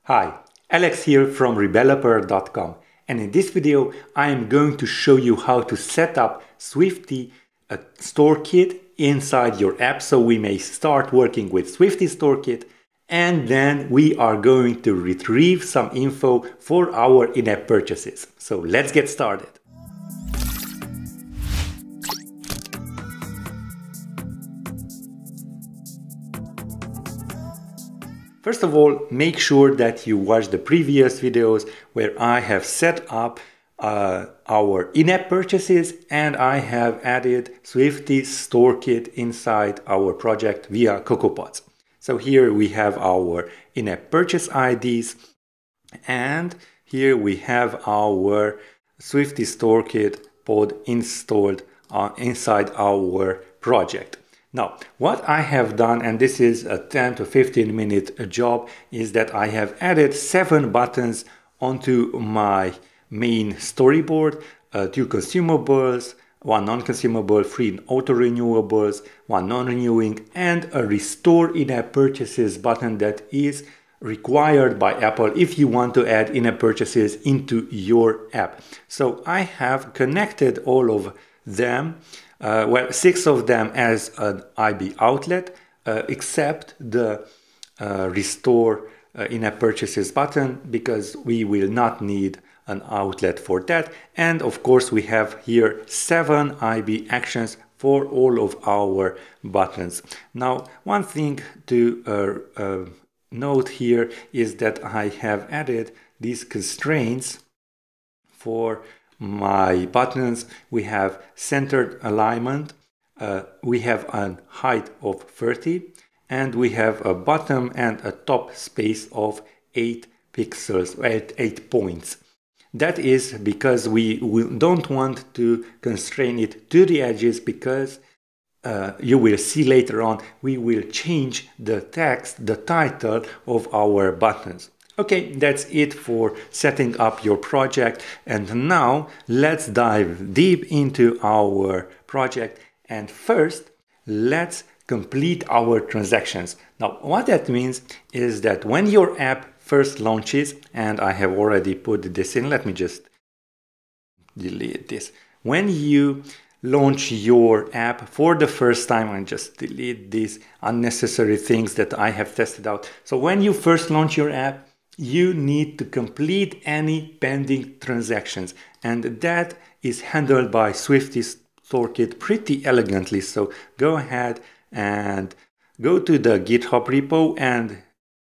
Hi, Alex here from Rebeloper.com, and in this video I am going to show you how to set up SwiftyStoreKit inside your app so we may start working with SwiftyStoreKit, and then we are going to retrieve some info for our in-app purchases. So let's get started. First of all, make sure that you watch the previous videos where I have set up our in-app purchases and I have added SwiftyStoreKit inside our project via CocoaPods. So here we have our in-app purchase IDs and here we have our SwiftyStoreKit pod installed inside our project. Now, what I have done, and this is a 10 to 15 minute job, is that I have added 7 buttons onto my main storyboard, 2 consumables, 1 non-consumable, 3 auto-renewables, 1 non-renewing, and a restore in-app purchases button that is required by Apple if you want to add in-app purchases into your app. So I have connected all of them. 6 of them as an IB outlet, except the restore in-app purchases button, because we will not need an outlet for that. And of course we have here 7 IB actions for all of our buttons. Now, one thing to note here is that I have added these constraints for my buttons. We have centered alignment, we have a height of 30, and we have a bottom and a top space of 8 pixels, 8 points. That is because we don't want to constrain it to the edges, because you will see later on we will change the text, the title of our buttons. Okay, that's it for setting up your project, and now let's dive deep into our project, and first let's complete our transactions. Now, what that means is that when your app first launches, and I have already put this in, let me just delete this. When you launch your app for the first time, and just delete these unnecessary things that I have tested out. So when you first launch your app, you need to complete any pending transactions, and that is handled by SwiftyStoreKit pretty elegantly. So go ahead and go to the GitHub repo and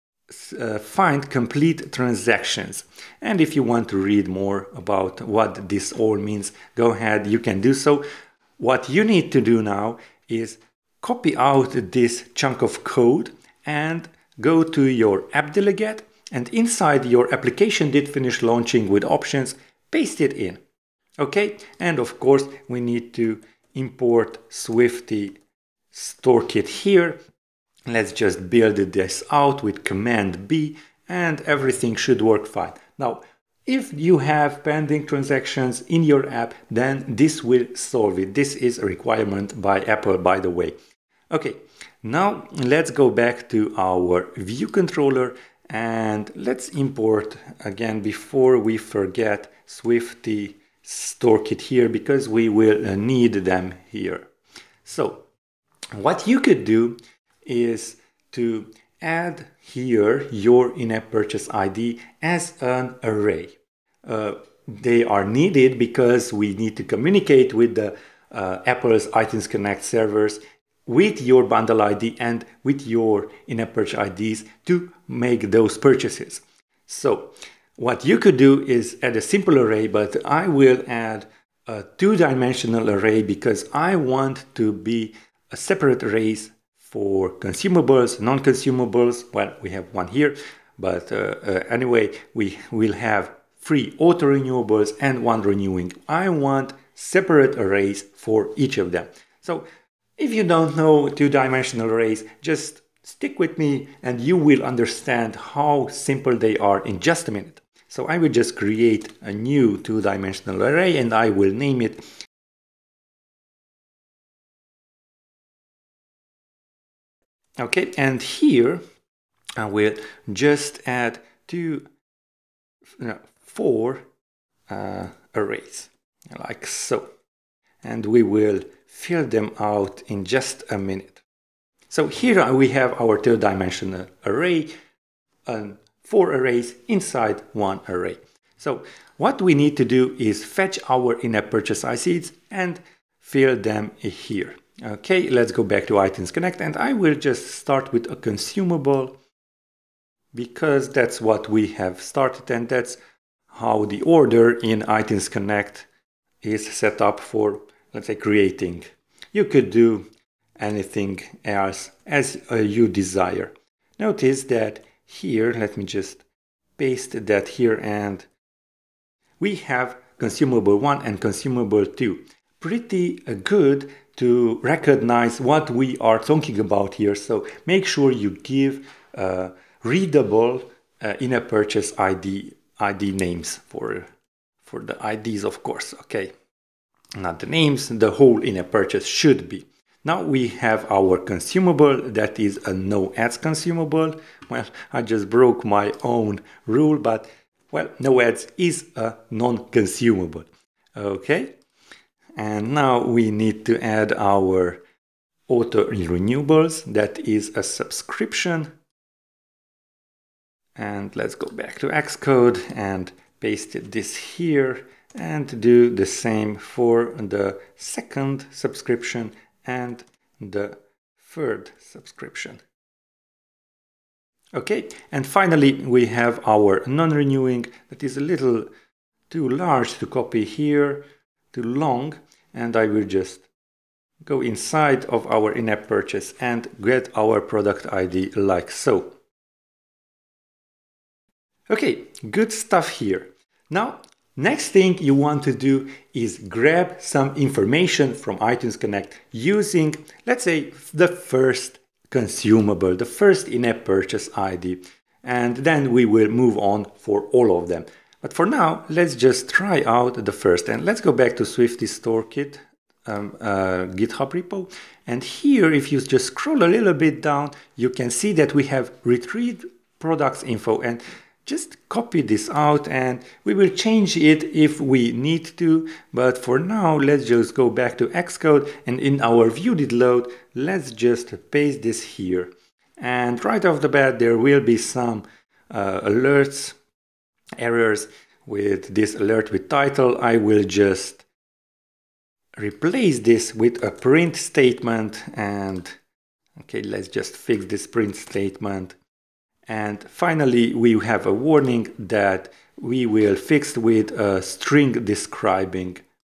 find complete transactions. And if you want to read more about what this all means, go ahead, you can do so. What you need to do now is copy out this chunk of code and go to your app delegate, and inside your application did finish launching with options, paste it in. Okay, and of course we need to import SwiftyStoreKit here. Let's just build this out with Command B and everything should work fine. Now, if you have pending transactions in your app, then this will solve it. This is a requirement by Apple, by the way. Okay, now let's go back to our view controller and let's import again, before we forget, SwiftyStoreKit here, because we will need them here. So what you could do is to add here your in-app purchase ID as an array. They are needed because we need to communicate with the Apple's iTunes Connect servers with your bundle ID and with your in-app purchase IDs to make those purchases. So what you could do is add a simple array, but I will add a 2-dimensional array because I want to be a separate arrays for consumables, non-consumables. Well, we have one here, but anyway, we will have 3 auto-renewables and 1 renewing. I want separate arrays for each of them. So if you don't know 2-dimensional arrays, just stick with me and you will understand how simple they are in just a minute. So I will just create a new 2-dimensional array and I will name it okay, and here I will just add 4 arrays, like so. And we will fill them out in just a minute. So here we have our two-dimensional array, and 4 arrays inside one array. So what we need to do is fetch our in-app purchase ICs and fill them here. Okay, let's go back to iTunes Connect, and I will just start with a consumable because that's what we have started, and that's how the order in iTunes Connect is set up for, let's say, creating. You could do anything else as you desire. Notice that here, let me just paste that here, and we have consumable 1 and consumable 2. Pretty good to recognize what we are talking about here. So make sure you give readable in-app purchase ID names for the IDs, of course. Okay, not the names, the whole in-app purchase should be. Now we have our consumable, that is a no ads consumable. Well, I just broke my own rule, but well, no ads is a non-consumable. Okay, and now we need to add our auto-renewables, that is a subscription. And let's go back to Xcode and paste this here and do the same for the second subscription and the third subscription. Okay, and finally we have our non-renewing, that is a little too large to copy here, too long, and I will just go inside of our in-app purchase and get our product ID like so. Okay, good stuff here. Now, next thing you want to do is grab some information from iTunes Connect using, let's say, the first consumable, the first in-app purchase ID, and then we will move on for all of them. But for now, let's just try out the first, and let's go back to SwiftyStoreKit GitHub repo. And here, if you just scroll a little bit down, you can see that we have retrieved products info, and just copy this out and we will change it if we need to. But for now, let's just go back to Xcode, and in our view did load, let's just paste this here. And right off the bat, there will be some alerts, errors with this alert with title. I will just replace this with a print statement, and okay, let's just fix this print statement. And finally, we have a warning that we will fix with a string describing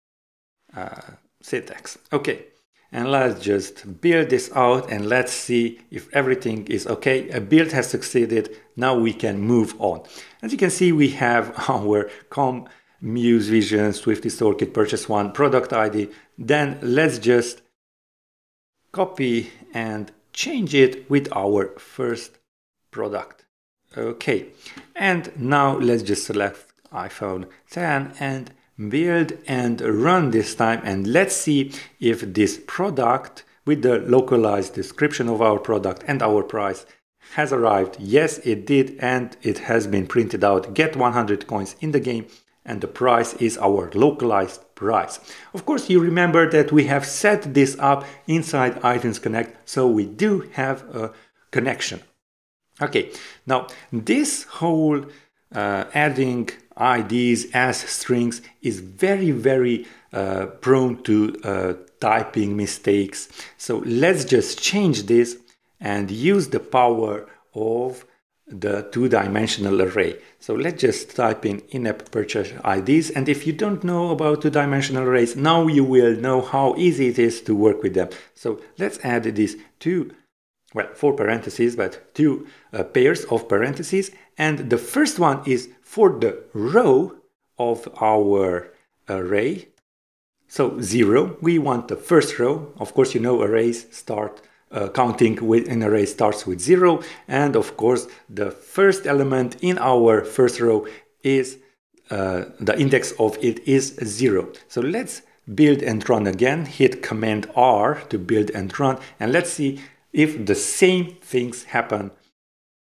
syntax. Okay, and let's just build this out and let's see if everything is okay. A build has succeeded. Now we can move on. As you can see, we have our Muse Vision, SwiftyStoreKit Purchase 1 product ID. Then let's just copy and change it with our first product. Okay, and now let's just select iPhone 10 and build and run this time, and let's see if this product with the localized description of our product and our price has arrived. Yes, it did, and it has been printed out. Get 100 coins in the game, and the price is our localized price. Of course, you remember that we have set this up inside iTunes Connect, so we do have a connection. Okay, now this whole adding IDs as strings is very prone to typing mistakes. So let's just change this and use the power of the two-dimensional array. So let's just type in-app purchase IDs, and if you don't know about two-dimensional arrays, now you will know how easy it is to work with them. So let's add these two, well, 4 parentheses, but 2 pairs of parentheses. And the first one is for the row of our array. So 0, we want the first row. Of course, you know arrays start, counting with an array starts with 0. And of course, the first element in our first row is, the index of it is 0. So let's build and run again. Hit Command R to build and run. And let's see if the same things happen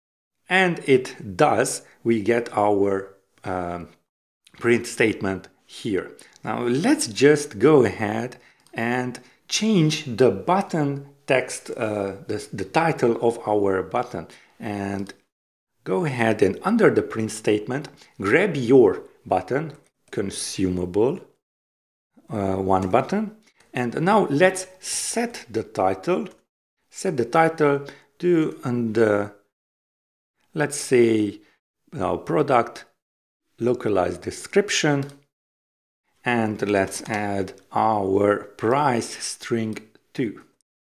And it does. We get our print statement here. Now let's just go ahead and change the button text, the title of our button, and go ahead and under the print statement, grab your button, consumable, one button, and now let's set the title. Set the title to let's say product localized description, and let's add our price string 2.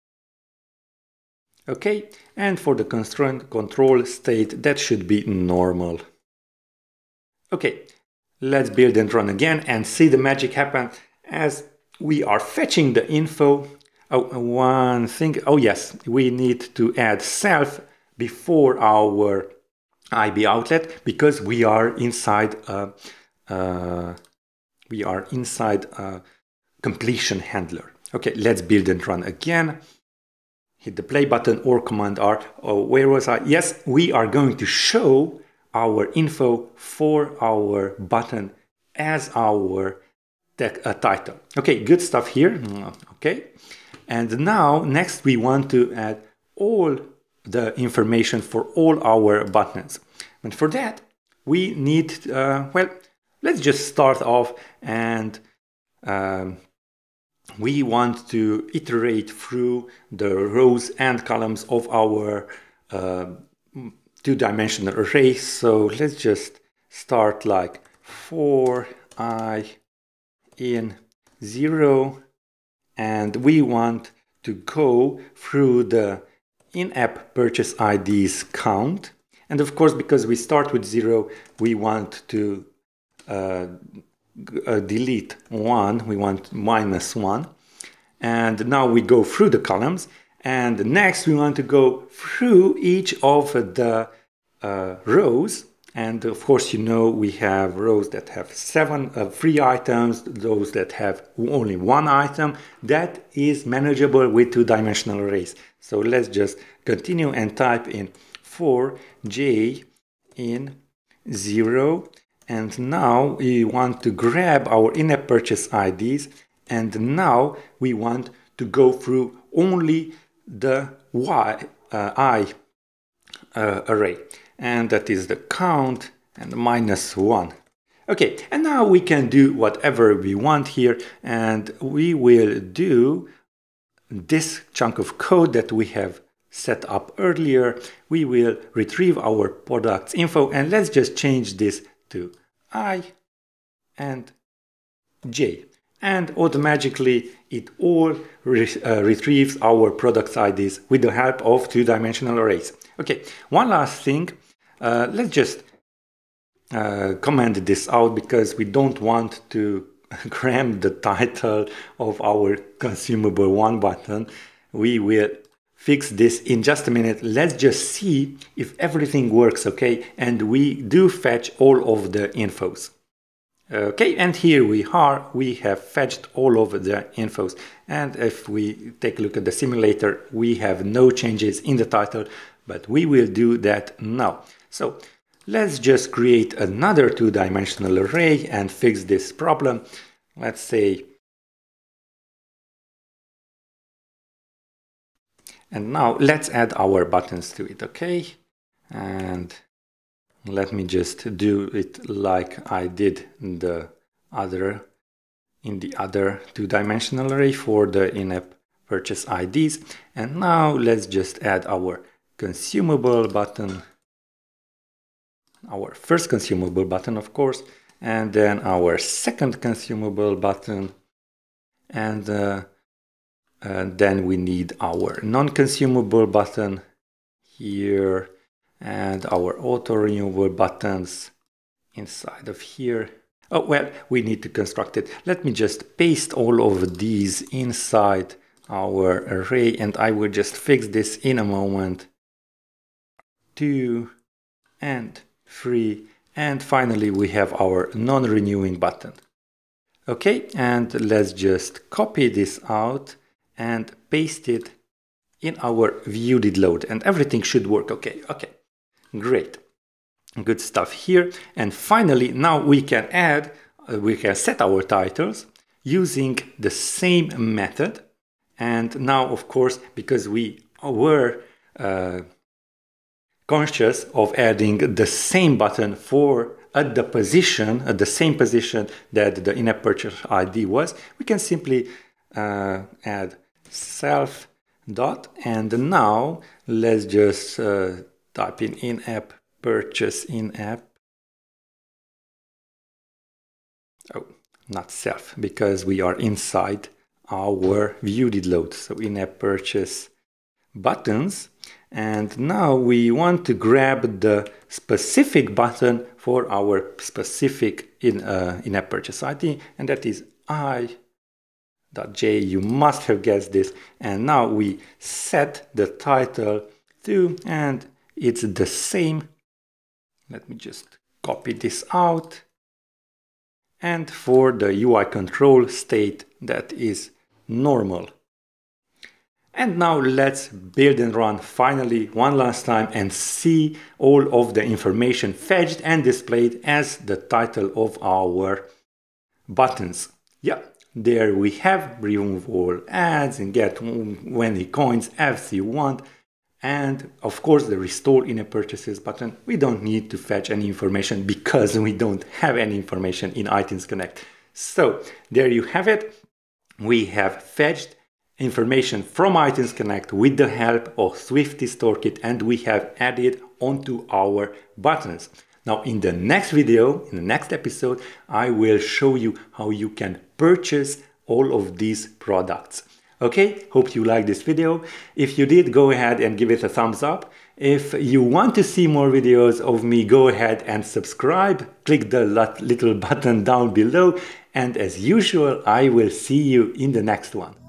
Okay, and for the control state, that should be normal. Okay, let's build and run again and see the magic happen as we are fetching the info. Oh, one thing, oh yes, we need to add self before our IB outlet because we are inside a completion handler. Okay, let's build and run again. Hit the play button or Command R. Oh, where was I? Yes, we are going to show our info for our button as our title. Okay, good stuff here. Okay, and now next we want to add all the information for all our buttons. And for that, we need, well, let's just start off and we want to iterate through the rows and columns of our two-dimensional array. So let's just start like for I in 0, and we want to go through the in-app purchase IDs count. And of course, because we start with 0, we want to delete 1, we want -1. And now we go through the columns, and next we want to go through each of the rows. And of course, you know, we have rows that have 3 items, those that have only 1 item. That is manageable with two-dimensional arrays. So let's just continue and type in for j in 0. And now we want to grab our in-app purchase IDs. And now we want to go through only the I array. And that is the count and -1. Okay, and now we can do whatever we want here, and we will do this chunk of code that we have set up earlier. We will retrieve our products info, and let's just change this to I and J. And automatically it all retrieves our products IDs with the help of two-dimensional arrays. Okay, one last thing. Let's just comment this out because we don't want to cram the title of our consumable one button. We will fix this in just a minute. Let's just see if everything works, okay? And we do fetch all of the infos. Okay, and here we are. We have fetched all of the infos. And if we take a look at the simulator, we have no changes in the title, but we will do that now. So let's just create another two-dimensional array and fix this problem. Let's say, and now let's add our buttons to it, okay? And let me just do it like I did in the other two-dimensional array for the in-app purchase IDs. And now let's just add our consumable button, our first consumable button, of course, and then our second consumable button, and then we need our non-consumable button here, and our auto-renewable buttons inside of here. Oh, well, we need to construct it. Let me just paste all of these inside our array, and I will just fix this in a moment. 2 and 3, and finally we have our non-renewing button. Okay, and let's just copy this out and paste it in our view did load, and everything should work. Okay. Great. Good stuff here. And finally, now we can set our titles using the same method. And now, of course, because we were conscious of adding the same button at the same position that the in-app purchase ID was, we can simply add self dot, and now let's just type in-app purchase in-app. Oh, not self, because we are inside our view did load. So in-app purchase buttons. And now we want to grab the specific button for our specific in-app purchase ID, and that is i.j. You must have guessed this. And now we set the title to, and it's the same. Let me just copy this out. And for the UI control state, that is normal. And now let's build and run finally one last time and see all of the information fetched and displayed as the title of our buttons. Yeah, there we have remove all ads and get 20 coins as you want. And of course the restore in-app purchases button, we don't need to fetch any information because we don't have any information in iTunes Connect. So there you have it. We have fetched information from iTunes Connect with the help of SwiftyStoreKit, and we have added onto our buttons. Now in the next video, in the next episode, I will show you how you can purchase all of these products. Okay, hope you liked this video. If you did, go ahead and give it a thumbs up. If you want to see more videos of me, go ahead and subscribe. Click the little button down below. And as usual, I will see you in the next one.